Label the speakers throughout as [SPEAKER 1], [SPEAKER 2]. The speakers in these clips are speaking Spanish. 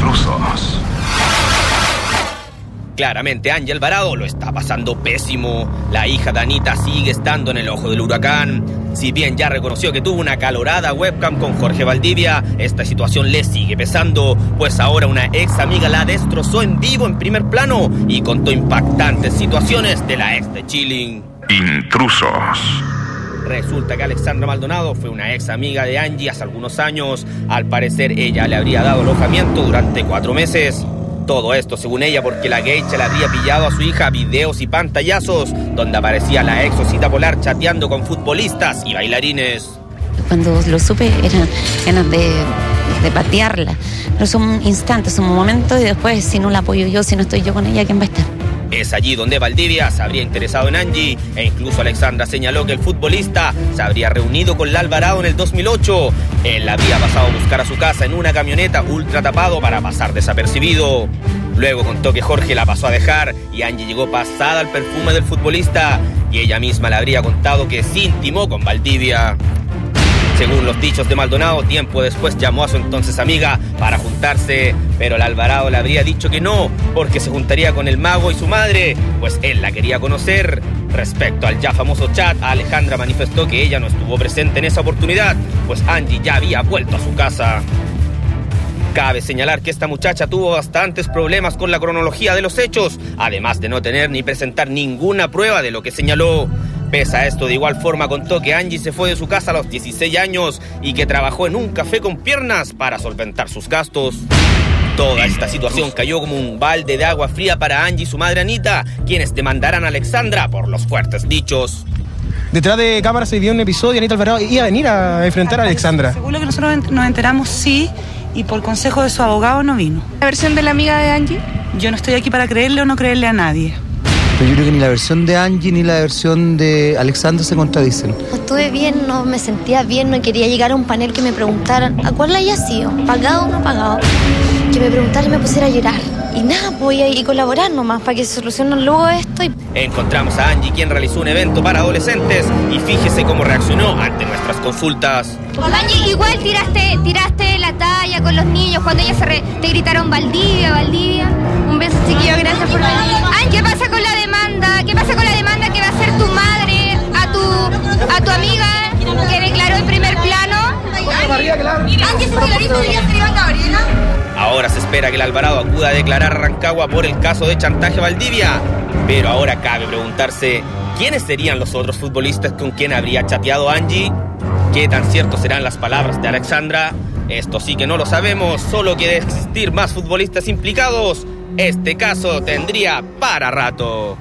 [SPEAKER 1] Intrusos.
[SPEAKER 2] Claramente Angie Alvarado lo está pasando pésimo. La hija de Anita sigue estando en el ojo del huracán. Si bien ya reconoció que tuvo una acalorada webcam con Jorge Valdivia, esta situación le sigue pesando, pues ahora una ex amiga la destrozó en vivo en primer plano y contó impactantes situaciones de la ex de Chilling.
[SPEAKER 1] Intrusos.
[SPEAKER 2] Resulta que Alexandra Maldonado fue una ex amiga de Angie hace algunos años. Al parecer ella le habría dado alojamiento durante 4 meses. Todo esto, según ella, porque la geisha le habría pillado a su hija videos y pantallazos donde aparecía la ex Osita Polar chateando con futbolistas y bailarines.
[SPEAKER 3] Cuando lo supe eran ganas de patearla, pero son instantes, son momentos, y después si no la apoyo yo, si no estoy yo con ella, ¿quién va a estar?
[SPEAKER 2] Es allí donde Valdivia se habría interesado en Angie, e incluso Alexandra señaló que el futbolista se habría reunido con la Alvarado en el 2008. Él la habría pasado a buscar a su casa en una camioneta ultra tapado para pasar desapercibido. Luego contó que Jorge la pasó a dejar y Angie llegó pasada al perfume del futbolista, y ella misma le habría contado que sí intimó con Valdivia. Según los dichos de Maldonado, tiempo después llamó a su entonces amiga para juntarse, pero el Alvarado le habría dicho que no, porque se juntaría con el mago y su madre, pues él la quería conocer. Respecto al ya famoso chat, Alejandra manifestó que ella no estuvo presente en esa oportunidad, pues Angie ya había vuelto a su casa. Cabe señalar que esta muchacha tuvo bastantes problemas con la cronología de los hechos, además de no tener ni presentar ninguna prueba de lo que señaló. Pese a esto, de igual forma contó que Angie se fue de su casa a los 16 años y que trabajó en un café con piernas para solventar sus gastos. Toda esta situación cayó como un balde de agua fría para Angie y su madre Anita, quienes demandarán a Alexandra por los fuertes dichos.
[SPEAKER 4] Detrás de cámara se vio un episodio, Anita Alvarado iba a venir a enfrentar a Alexandra.
[SPEAKER 5] Según lo que nosotros nos enteramos, sí, y por consejo de su abogado no vino.
[SPEAKER 6] ¿La versión de la amiga de Angie?
[SPEAKER 5] Yo no estoy aquí para creerle o no creerle a nadie.
[SPEAKER 7] Pero yo creo que ni la versión de Angie ni la versión de Alexandra se contradicen.
[SPEAKER 8] Estuve bien, no me sentía bien, no quería llegar a un panel que me preguntaran a cuál haya sido, pagado o no pagado, que me preguntara y me pusiera a llorar. Y nada, voy a ir colaborar nomás para que se solucione luego esto.
[SPEAKER 2] Encontramos a Angie, quien realizó un evento para adolescentes, y fíjese cómo reaccionó ante nuestras consultas.
[SPEAKER 6] Angie, igual tiraste la talla con los niños cuando ellas te gritaron Valdivia, Valdivia. Un beso, chiquillo, gracias por venir. Angie, ¿qué pasa con la demanda? ¿Qué pasa con la demanda que va a hacer tu madre a tu amiga que declaró en primer plano? Angie, Gabriela.
[SPEAKER 2] Ahora se espera que el Alvarado acuda a declarar a Rancagua por el caso de chantaje a Valdivia. Pero ahora cabe preguntarse, ¿quiénes serían los otros futbolistas con quien habría chateado Angie? ¿Qué tan ciertos serán las palabras de Alexandra? Esto sí que no lo sabemos, solo que de existir más futbolistas implicados, este caso tendría para rato.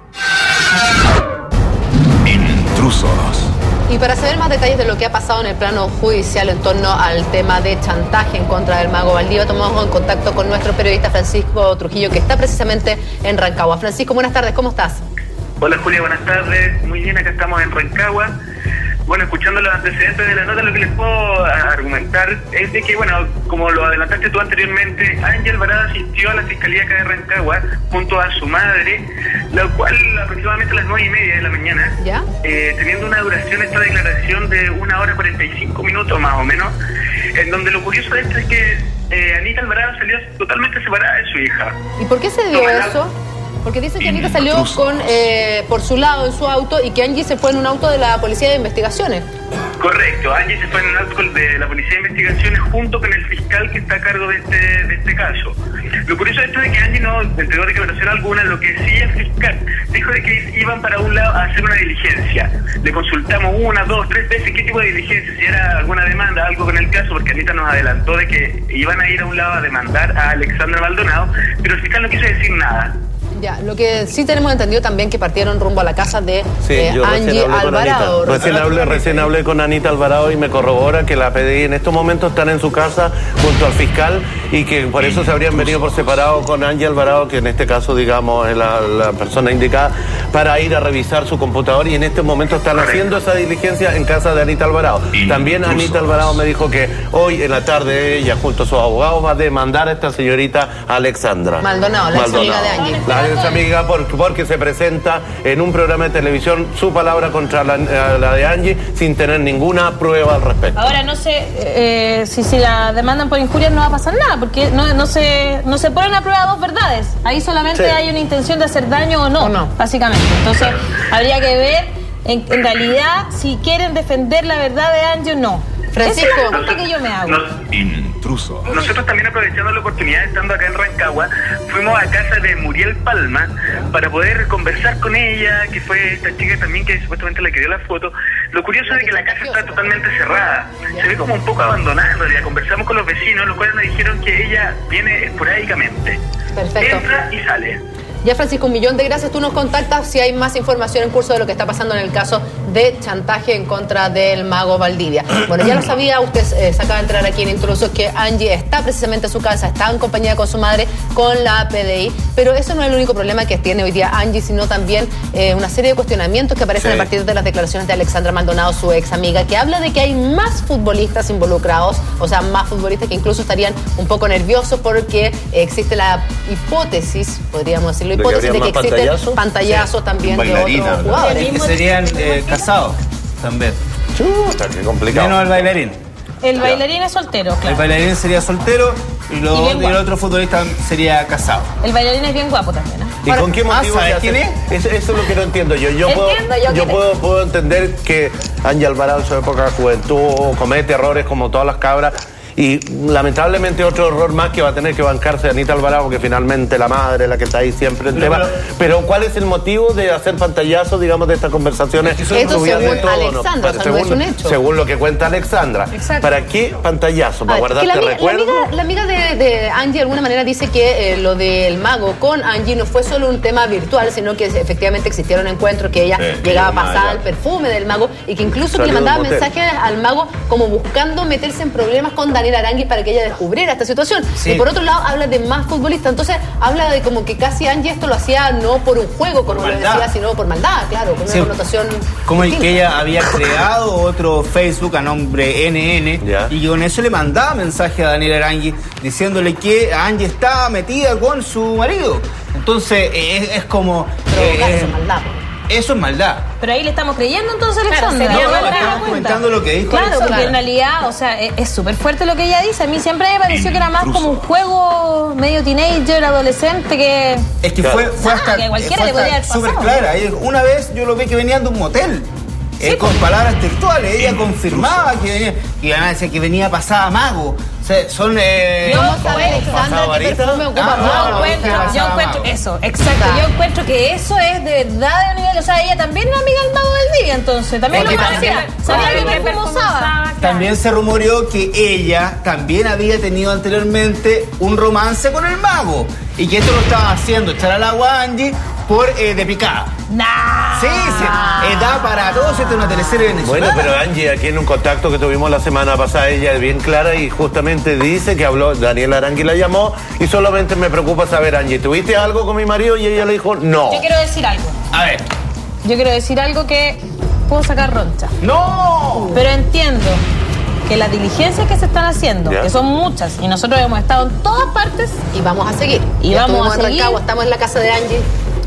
[SPEAKER 1] Intrusos.
[SPEAKER 9] Y para saber más detalles de lo que ha pasado en el plano judicial en torno al tema de chantaje en contra del mago Valdivia, tomamos en contacto con nuestro periodista Francisco Trujillo, que está precisamente en Rancagua. Francisco, buenas tardes, ¿cómo estás?
[SPEAKER 10] Hola Julia, buenas tardes. Muy bien, acá estamos en Rancagua. Bueno, escuchando los antecedentes de la nota, lo que les puedo argumentar es de que, bueno, como lo adelantaste tú anteriormente, Angie Alvarado asistió a la Fiscalía acá de Rancagua junto a su madre, la cual aproximadamente a las 9:30 de la mañana,
[SPEAKER 9] ¿ya?
[SPEAKER 10] Teniendo una duración esta declaración de 1 hora 45 minutos más o menos, en donde lo curioso de esto es que Anita Alvarado salió totalmente separada de su hija.
[SPEAKER 9] ¿Y por qué se dio eso? Porque dicen que Anita salió por su lado en su auto y que Angie se fue en un auto de la Policía de Investigaciones.
[SPEAKER 10] Correcto, Angie se fue en un auto de la Policía de Investigaciones junto con el fiscal que está a cargo de este caso. Lo curioso de esto es que Angie no entregó declaración alguna, lo que sí el fiscal dijo de que iban para un lado a hacer una diligencia. Le consultamos 1, 2, 3 veces qué tipo de diligencia, si era alguna demanda, algo con el caso, porque Anita nos adelantó de que iban a ir a un lado a demandar a Alexandra Maldonado, pero el fiscal no quiso decir nada.
[SPEAKER 9] Ya, lo que sí tenemos entendido también que partieron rumbo a la casa de Angie Alvarado.
[SPEAKER 11] Recién hablé con Anita Alvarado y me corrobora que la PDI en estos momentos están en su casa junto al fiscal y que por eso se habrían venido por separado con Angie Alvarado, que en este caso, digamos, es la persona indicada, para ir a revisar su computador, y en este momento están haciendo esa diligencia en casa de Anita Alvarado. También Anita Alvarado me dijo que hoy en la tarde ella junto a sus abogados va a demandar a esta señorita Alexandra
[SPEAKER 9] Maldonado, la ex amiga de Angie.
[SPEAKER 11] apariencia amiga porque se presenta en un programa de televisión su palabra contra la de Angie sin tener ninguna prueba al respecto.
[SPEAKER 12] Ahora no sé si la demandan por injurias no va a pasar nada, porque no se ponen a prueba dos verdades. Ahí solamente hay una intención de hacer daño o no, básicamente. Entonces habría que ver en realidad si quieren defender la verdad de Angie o no. Francisco, esa es la pregunta que yo me hago.
[SPEAKER 1] Intruso.
[SPEAKER 10] Nosotros también, aprovechando la oportunidad, estando acá en Rancagua, fuimos a casa de Muriel Palma para poder conversar con ella, que fue esta chica también que supuestamente le quedó la foto. Lo curioso es que la casa está totalmente cerrada, se ve como un poco abandonada. Ya conversamos con los vecinos, los cuales nos dijeron que ella viene esporádicamente.
[SPEAKER 9] Perfecto.
[SPEAKER 10] Entra y sale.
[SPEAKER 9] Ya, Francisco, un millón de gracias. Tú nos contactas si hay más información en curso de lo que está pasando en el caso de chantaje en contra del Mago Valdivia. Bueno, ya lo sabía, usted se acaba de entrar aquí en Intrusos, que Angie está precisamente en su casa, está en compañía con su madre, con la PDI, pero eso no es el único problema que tiene hoy día Angie, sino también una serie de cuestionamientos que aparecen a partir de las declaraciones de Alexandra Maldonado, su ex amiga, que habla de que hay más futbolistas involucrados, o sea, más futbolistas que incluso estarían un poco nerviosos porque existe la hipótesis, podríamos decirlo, hipótesis de que existen pantallazos también de otros jugadores.
[SPEAKER 13] Que serían casados también.
[SPEAKER 11] Chuta, qué complicado.
[SPEAKER 13] Menos el bailarín.
[SPEAKER 12] El bailarín es soltero, claro.
[SPEAKER 13] El bailarín sería soltero y el otro futbolista sería casado.
[SPEAKER 12] El bailarín es bien guapo también, ¿eh?
[SPEAKER 11] ¿Y con qué motivo se hace? ¿Quién es? Eso es lo que no entiendo yo. Yo puedo entender que Angie Alvarado en su época de juventud comete errores como todas las cabras. Y lamentablemente otro error más que va a tener que bancarse Anita Alvarado, que finalmente la madre, la que está ahí siempre en tema. Pero ¿cuál es el motivo de hacer pantallazos, digamos, de estas conversaciones?
[SPEAKER 9] Esto según Alexandra, o sea, no es un hecho.
[SPEAKER 11] Según lo que cuenta Alexandra.
[SPEAKER 9] Exacto.
[SPEAKER 11] ¿Para qué pantallazo? ¿Para guardarte recuerdos?
[SPEAKER 9] La amiga de Angie de alguna manera dice que lo del Mago con Angie no fue solo un tema virtual, sino que efectivamente existieron encuentros, que ella llegaba a pasar el perfume del Mago y que incluso que le mandaba mensajes al Mago como buscando meterse en problemas con Daniel Aránguiz para que ella descubriera esta situación. Sí. Y por otro lado habla de más futbolistas, entonces habla de como que casi Angie esto lo hacía no por un juego, como lo decía, sino por maldad, claro, con una connotación
[SPEAKER 13] como
[SPEAKER 9] distinta.
[SPEAKER 13] Que ella había creado otro Facebook a nombre NN y con eso le mandaba mensaje a Daniel Aránguiz diciéndole que Angie estaba metida con su marido. Entonces es como
[SPEAKER 9] maldad.
[SPEAKER 13] Eso es maldad.
[SPEAKER 12] Pero ahí le estamos creyendo entonces, Alexandra.
[SPEAKER 13] Estamos comentando lo que dijo.
[SPEAKER 12] Claro, porque en realidad, o sea, es súper fuerte lo que ella dice. A mí siempre me pareció que era más como un juego medio teenager, adolescente, que...
[SPEAKER 13] Es que fue hasta...
[SPEAKER 12] que cualquiera le podría haber pasado.
[SPEAKER 13] Súper clara. Una vez yo lo vi que venían de un motel. Con palabras textuales, ella confirmaba que venía pasada Mago. O sea, son...
[SPEAKER 12] Yo encuentro eso, exacto. Yo encuentro que eso es de verdad de nivel. O sea, ella también era amiga del Mago del Día, entonces. También lo sabía que perfumaba.
[SPEAKER 13] También se rumoreó que ella también había tenido anteriormente un romance con el Mago. Y que esto lo estaba haciendo echar al agua a Angie por de picada. Sí, da para todos. Esta es una teleserie venezolana.
[SPEAKER 11] Bueno, pero Angie, aquí en un contacto que tuvimos la semana pasada, ella es bien clara y justamente dice que habló, Daniel Aránguiz la llamó y solamente me preocupa saber, Angie, ¿tuviste algo con mi marido? Y ella le dijo, no.
[SPEAKER 12] Yo quiero decir algo.
[SPEAKER 13] A ver.
[SPEAKER 12] Yo quiero decir algo que puedo sacar roncha.
[SPEAKER 13] ¡No!
[SPEAKER 12] Pero entiendo que las diligencias que se están haciendo, que son muchas, y nosotros hemos estado en todas partes.
[SPEAKER 9] Y vamos a seguir.
[SPEAKER 12] Vamos a seguir.
[SPEAKER 9] Estamos en la casa de Angie.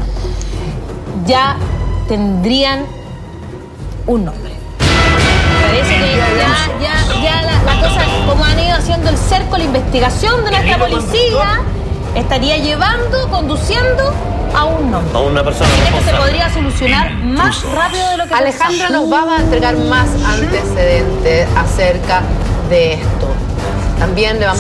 [SPEAKER 12] Ya tendrían un nombre. Parece que ya la cosa, como han ido haciendo el cerco, la investigación de nuestra policía, estaría conduciendo a un nombre.
[SPEAKER 11] A una persona.
[SPEAKER 12] Así que esto se podría solucionar más rápido de lo que
[SPEAKER 9] Alejandra nos va a entregar más antecedentes acerca de esto. También le vamos